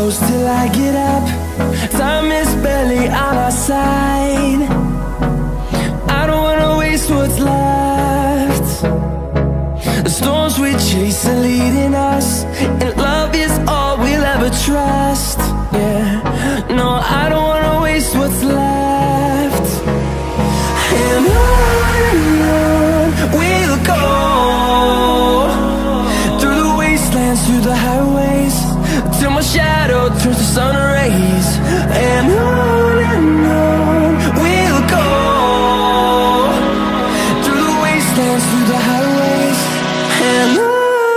close till I get up. Time is barely on our side. I don't wanna waste what's left. The storms we chase are leading us, and love is all we'll ever trust. Yeah, no, I don't wanna waste what's left. And on we'll go, through the wastelands, through the highways, till my shadow turns to sun rays. And on we'll go, through the wastelands, through the highways, and on we'll go.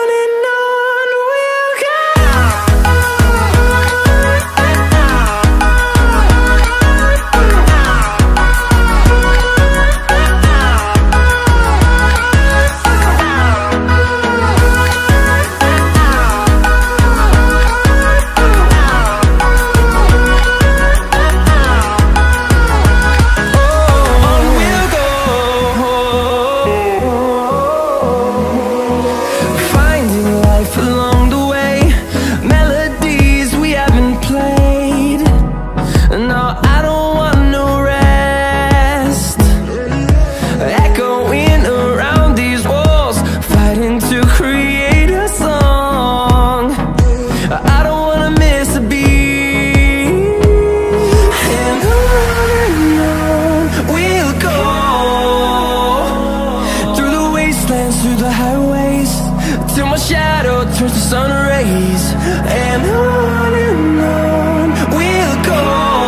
Through the highways, till my shadow turns to sun rays. And on we'll go,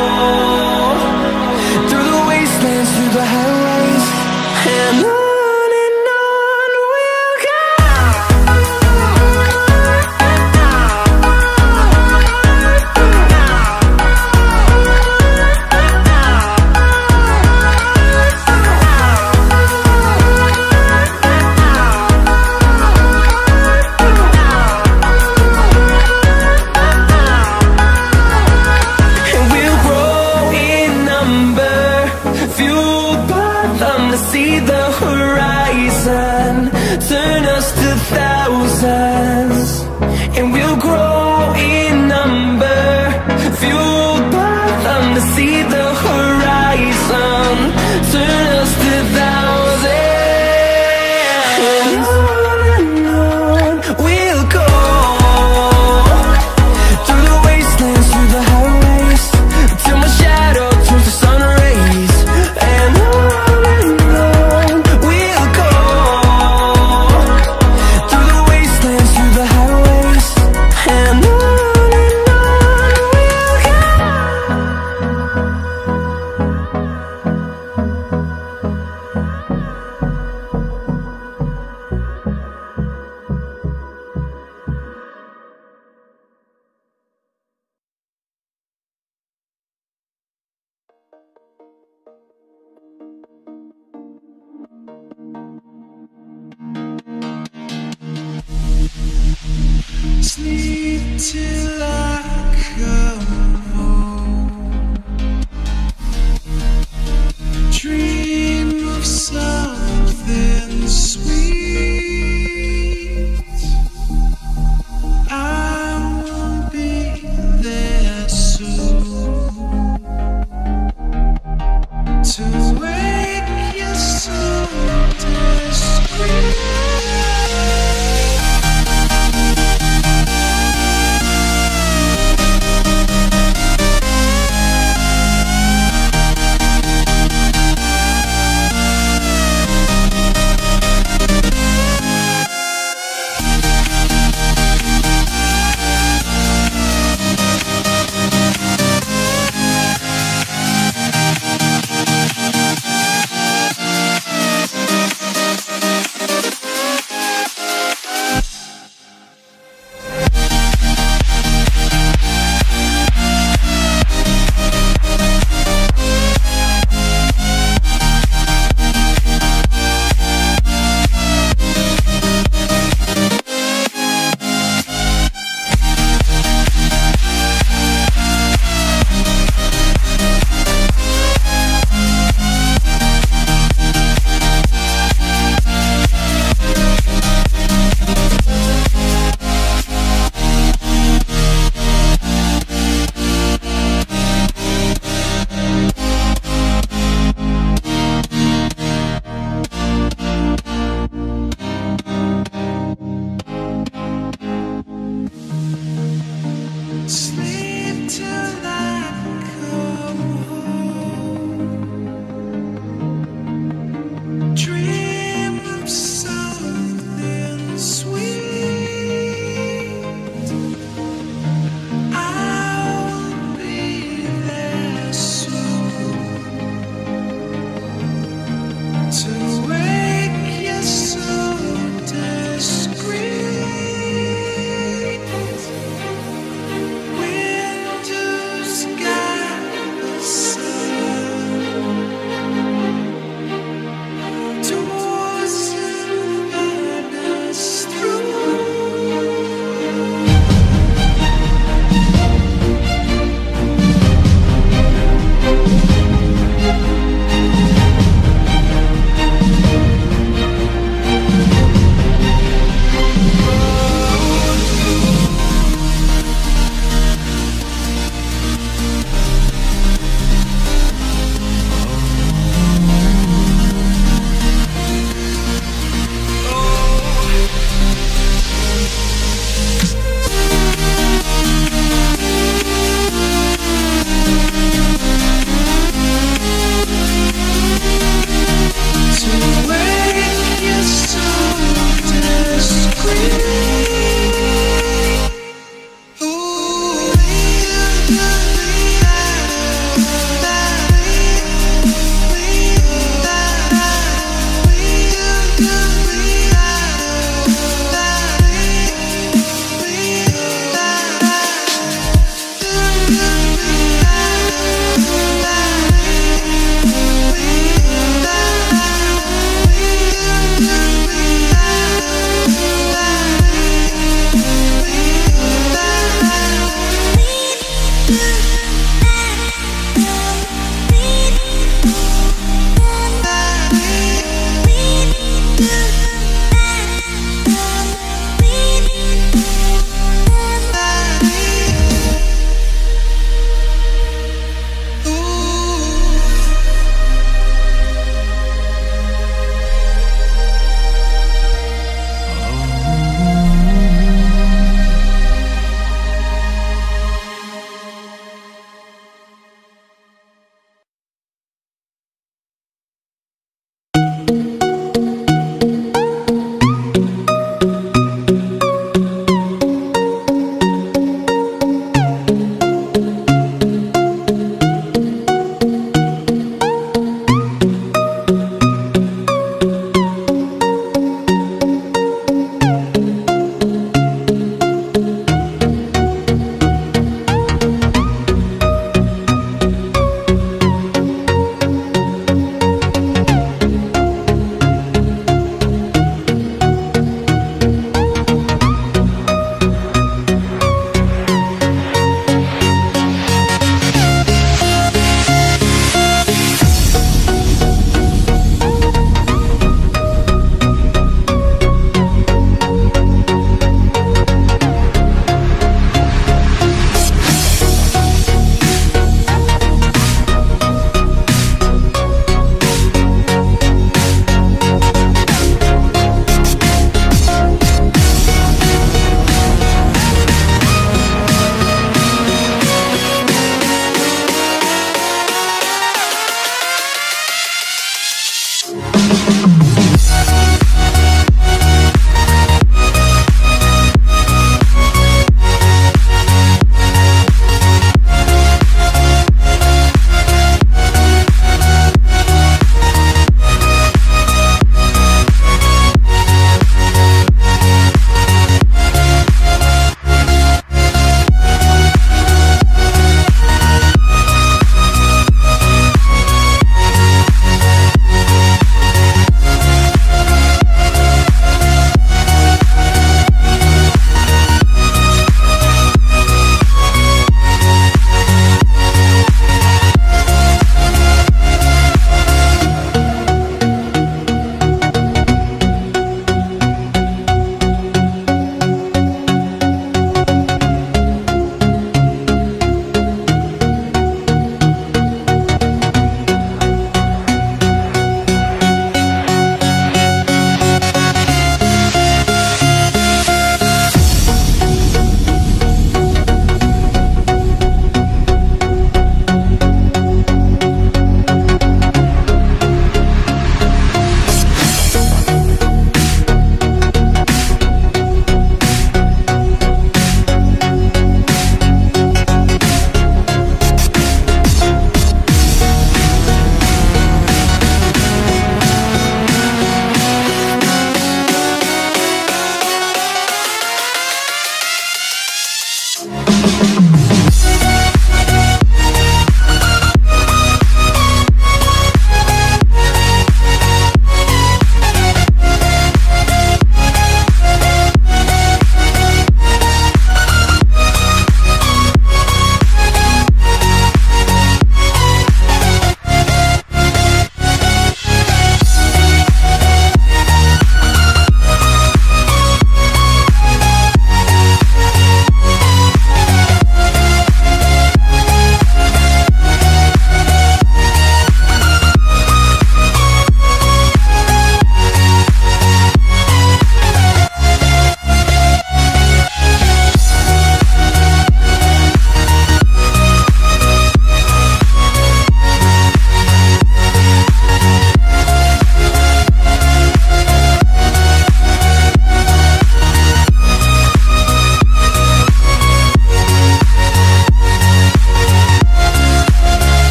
through the wastelands, through the highways, and on we'll go. See the horizon turn us to thousands, and we'll grow in number, fueled by them. To see the horizon turn us to thousands, and on we'll go, through the wastelands, through the highways, till my shadow turns to sun rays. And sleep till I come home, dream of something sweet. I will be there soon to wake you so discreet.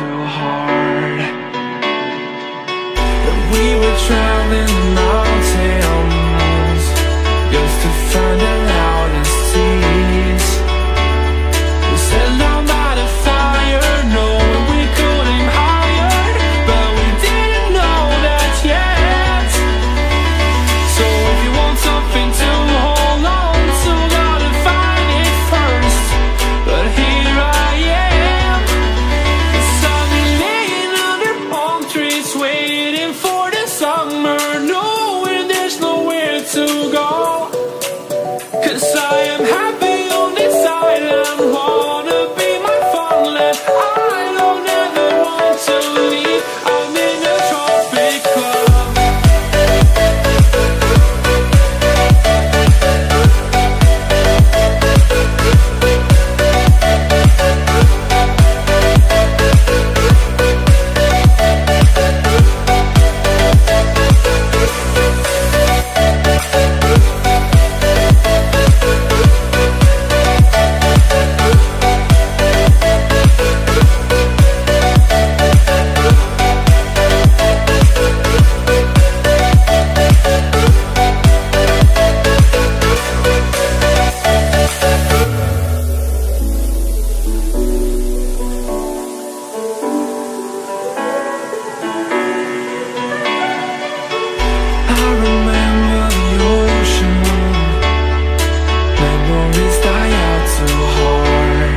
too hard. But we were traveling the mountains just to find the loudest tears. We set down by the fire, knowing we could aim higher, but we didn't know that yet. So if you want something to hold on to, gotta find it first. But here I am, 'cause I've been laying under palm trees, waiting for the summer, knowing there's nowhere to go. 'Cause I am happy on this island, wanna be my farmland. I don't ever want to leave, I'm in a tropic club. I remember the ocean, memories die out too hard.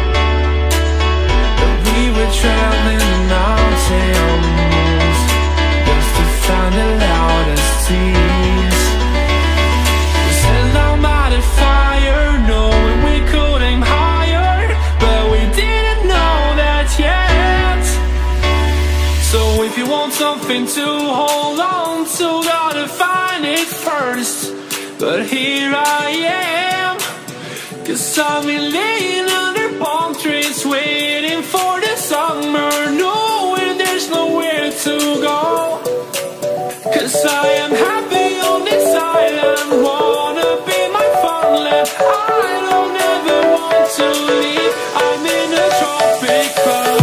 But we were traveling the mountains just to find the loudest tears. We sat down by the fire, knowing we could aim higher, but we didn't know that yet. So if you want something to hold on to, gotta find it first. But here I am, 'cause I've been laying under palm trees, waiting for the summer, knowing there's nowhere to go. 'Cause I am happy on this island, wanna be my farmland. I don't ever want to leave, I'm in a tropic club.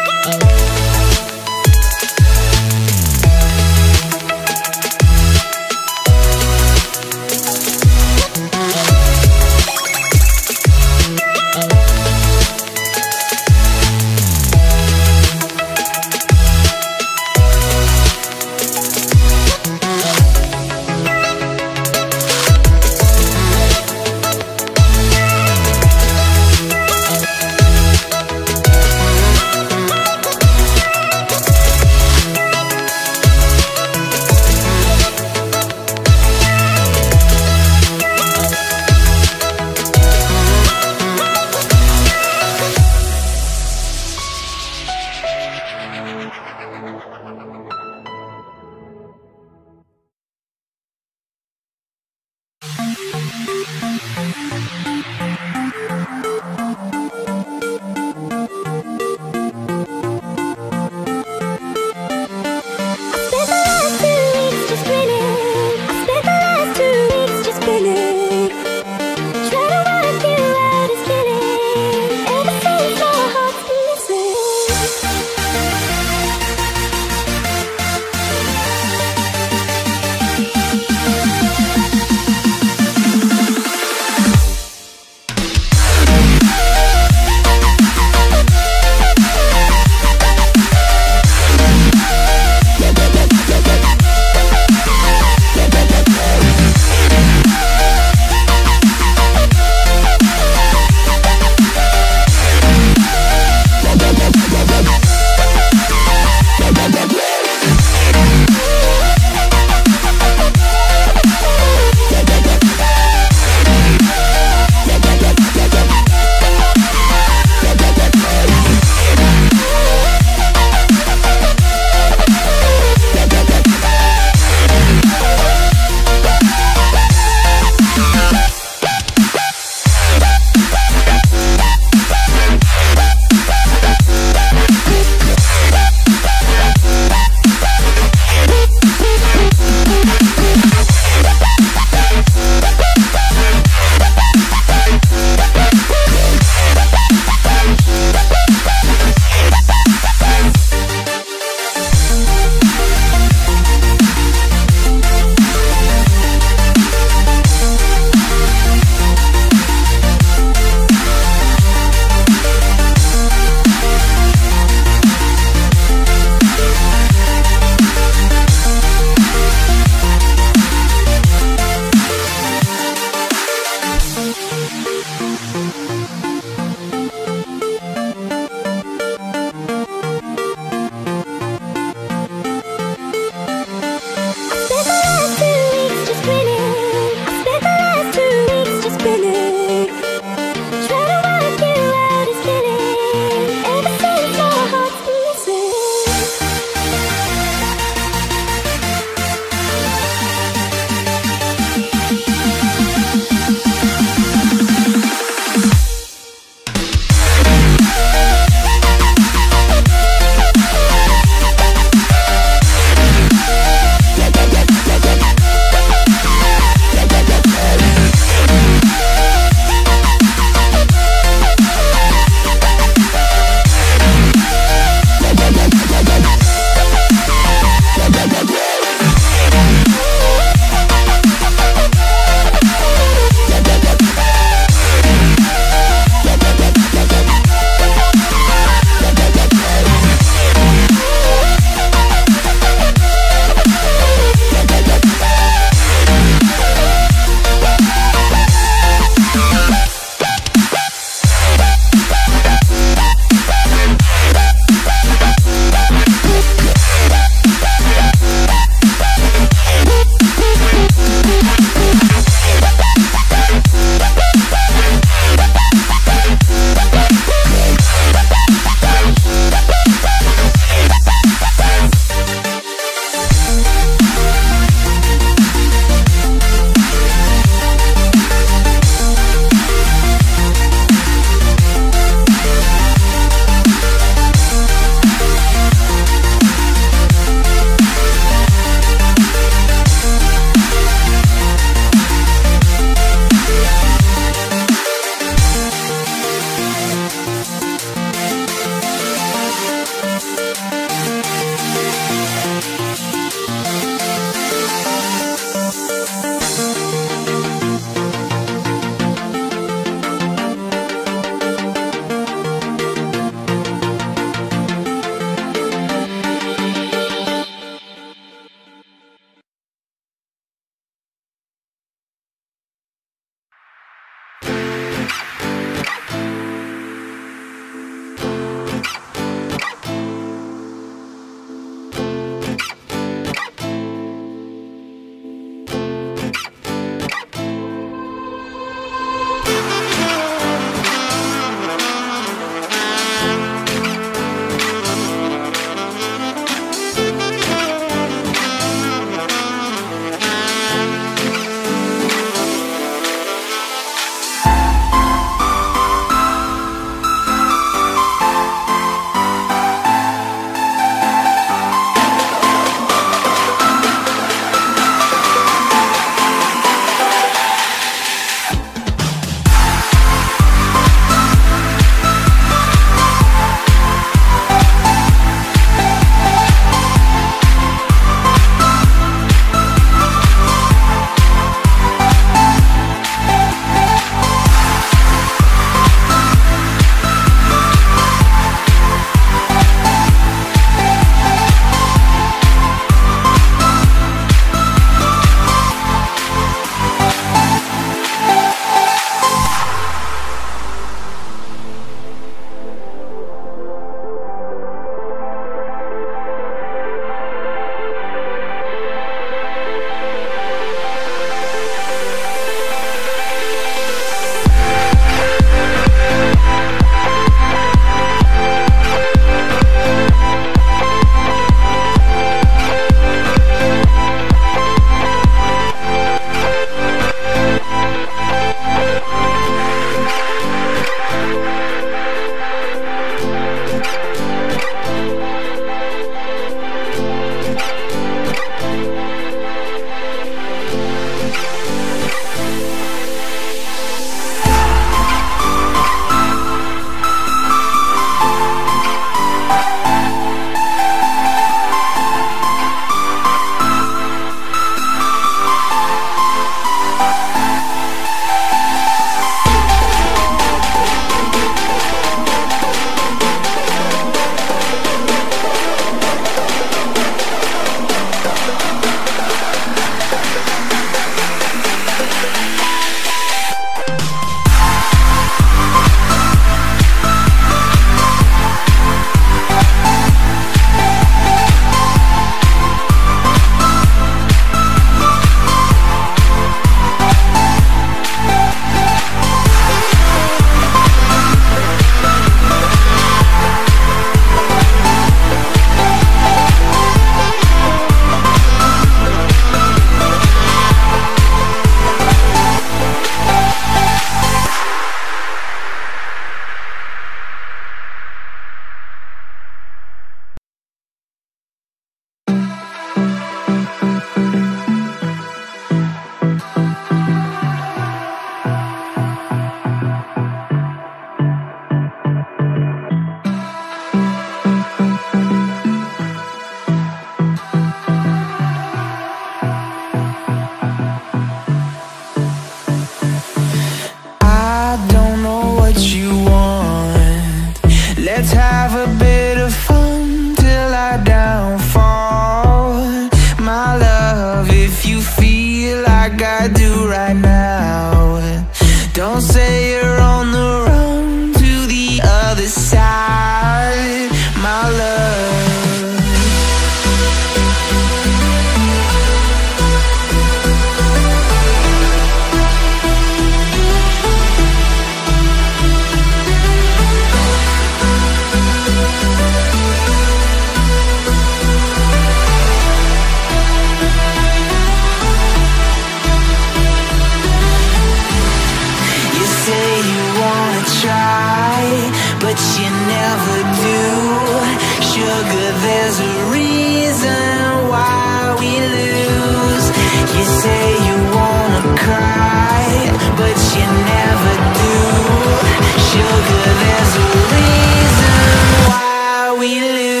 there's a reason why we lose. You say you wanna cry, but you never do. Sugar, there's a reason why we lose.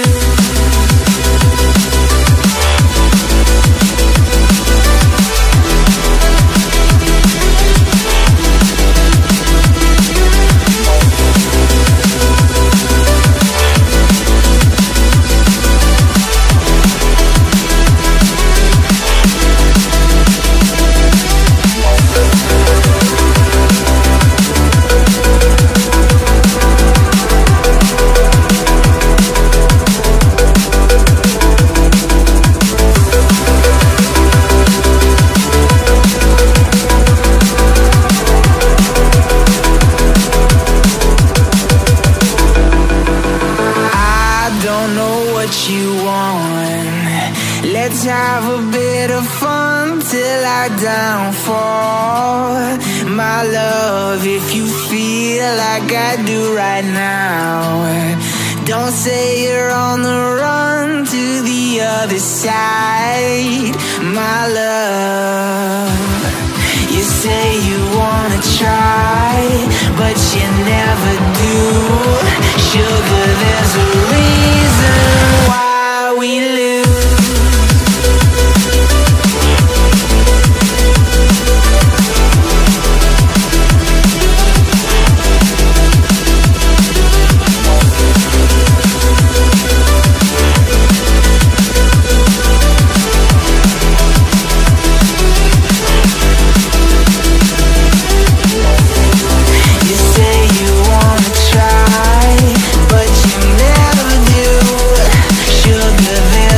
Let's have a bit of fun till our downfall. My love, if you feel like I do right now, don't say you're on the run to the other side. My love, you say you wanna try, but you never do. Sugar, there's a reason why we lose. Sugar,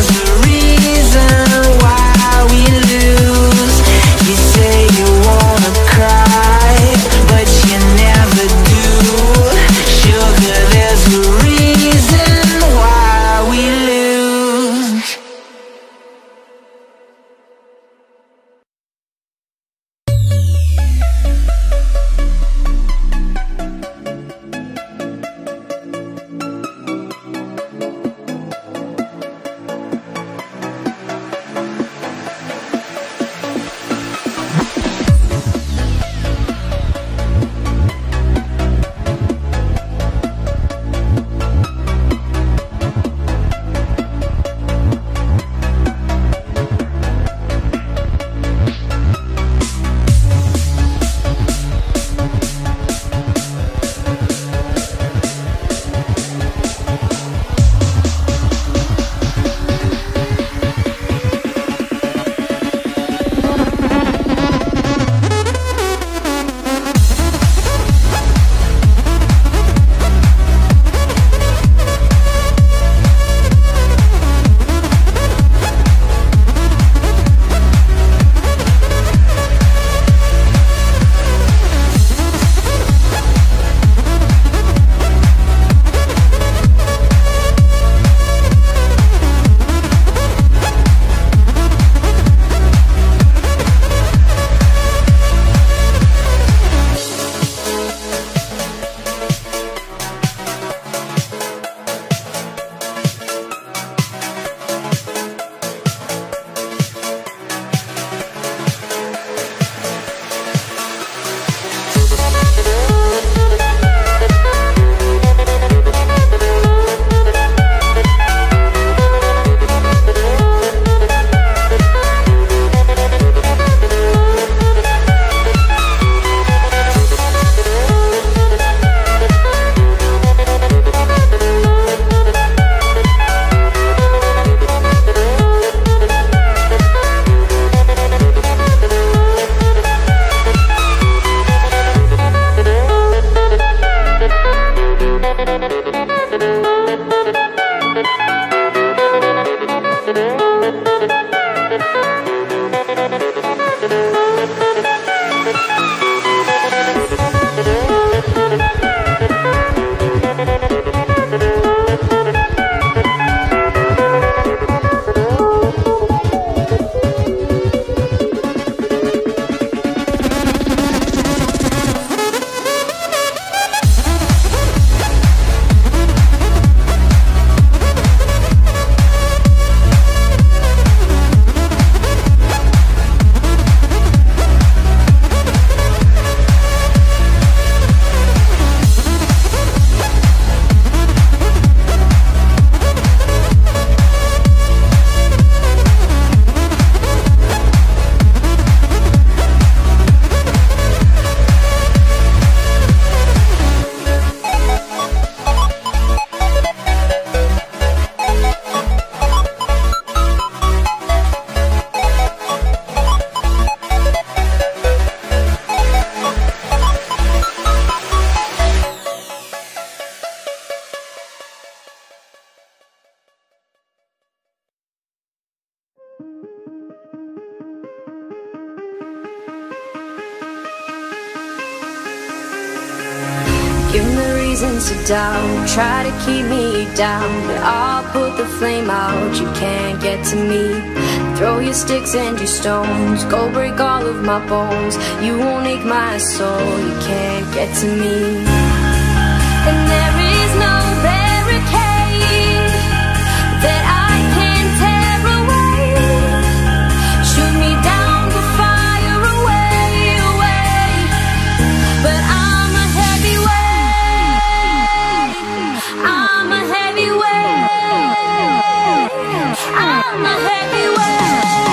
reasons to doubt, try to keep me down, but I'll put the flame out. You can't get to me. Throw your sticks and your stones, go break all of my bones. You won't ache my soul, you can't get to me. And there is no barricade that I can tear away. Shoot me down, go fire away, away. But I'm a heavyweight, I'm a heavyweight, I'm a heavyweight.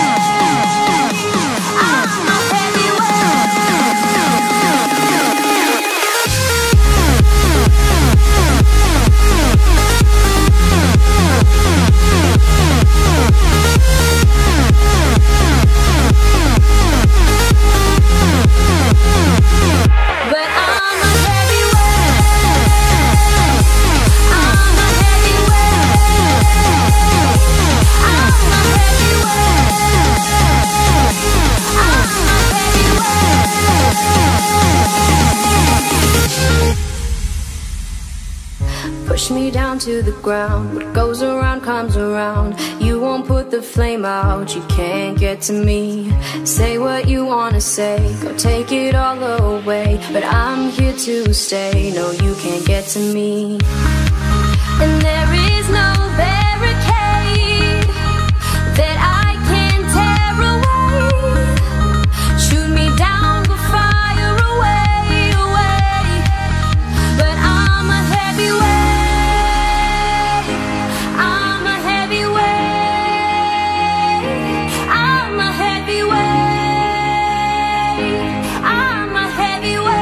Push me down to the ground. What goes around comes around. You won't put the flame out, you can't get to me. Say what you wanna say, go take it all away, but I'm here to stay. No, you can't get to me. And there is no barricade that I can tear away. Shoot me down, go fire away, away. But I'm a heavyweight, I'm a heavyweight, I'm a heavyweight, I'm a heavyweight.